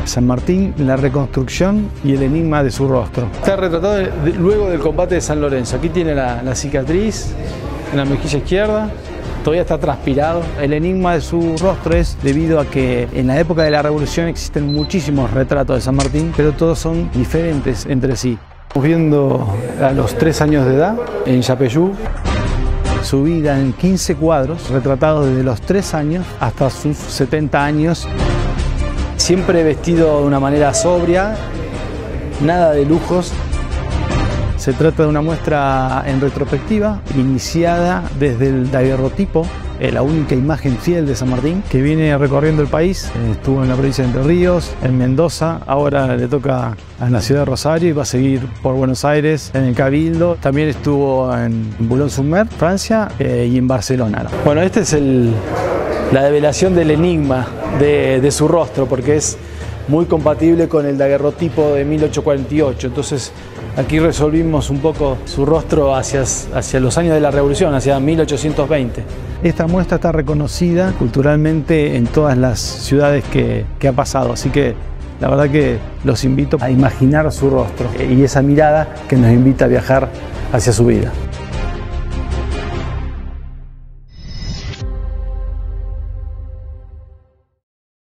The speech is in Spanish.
San Martín, la reconstrucción y el enigma de su rostro. Está retratado luego del combate de San Lorenzo. Aquí tiene la cicatriz en la mejilla izquierda. Todavía está transpirado. El enigma de su rostro es debido a que en la época de la Revolución existen muchísimos retratos de San Martín, pero todos son diferentes entre sí. Estamos viendo a los 3 años de edad en Yapeyú, su vida en 15 cuadros, retratados desde los 3 años hasta sus 70 años. Siempre vestido de una manera sobria, nada de lujos. Se trata de una muestra en retrospectiva, iniciada desde el daguerrotipo, la única imagen fiel de San Martín, que viene recorriendo el país. Estuvo en la provincia de Entre Ríos, en Mendoza, ahora le toca en la ciudad de Rosario y va a seguir por Buenos Aires, en el Cabildo. También estuvo en Boulogne-sur-Mer, Francia, y en Barcelona. Bueno, esta es la develación del enigma de su rostro, porque es muy compatible con el daguerrotipo de 1848. Entonces, aquí resolvimos un poco su rostro hacia los años de la Revolución, hacia 1820. Esta muestra está reconocida culturalmente en todas las ciudades que ha pasado, así que la verdad que los invito a imaginar su rostro y esa mirada que nos invita a viajar hacia su vida.